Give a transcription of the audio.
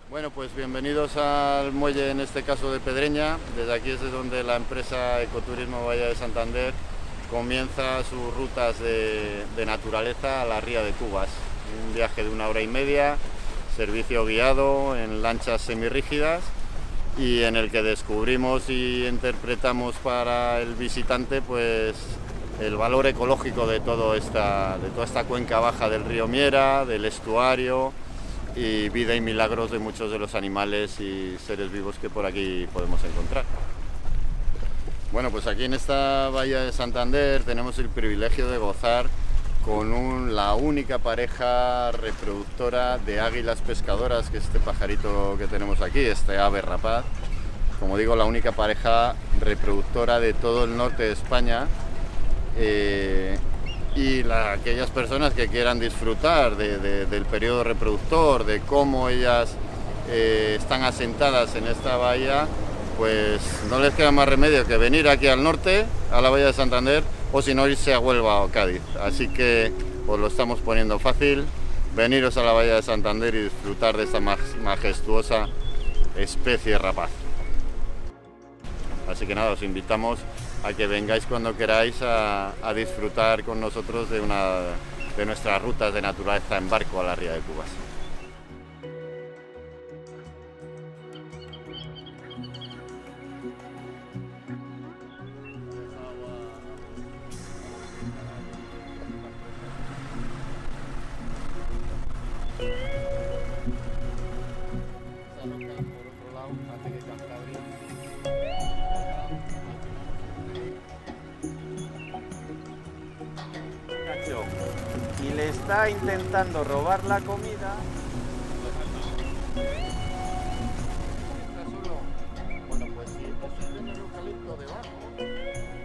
Bueno, pues bienvenidos al muelle, en este caso de Pedreña. Desde aquí es donde la empresa Ecoturismo Bahía de Santander comienza sus rutas de naturaleza a la ría de Cubas. Un viaje de 1 hora y media, servicio guiado en lanchas semirrígidas y en el que descubrimos y interpretamos para el visitante pues el valor ecológico de toda esta cuenca baja del río Miera, del estuario y vida y milagros de muchos de los animales y seres vivos que por aquí podemos encontrar. Bueno, pues aquí en esta bahía de Santander tenemos el privilegio de gozar con la única pareja reproductora de águilas pescadoras, que es este pajarito que tenemos aquí, este ave rapaz. Como digo, la única pareja reproductora de todo el norte de España. Aquellas personas que quieran disfrutar del periodo reproductor, de cómo ellas están asentadas en esta bahía, pues no les queda más remedio que venir aquí al norte, a la bahía de Santander, o si no irse a Huelva o Cádiz. Así que os lo estamos poniendo fácil, veniros a la bahía de Santander y disfrutar de esta majestuosa especie rapaz. Así que nada, os invitamos a que vengáis cuando queráis a disfrutar con nosotros de nuestras rutas de naturaleza en barco a la ría de Cubas. Y le está intentando robar la comida. Bueno, pues si esto es el eucalipto debajo.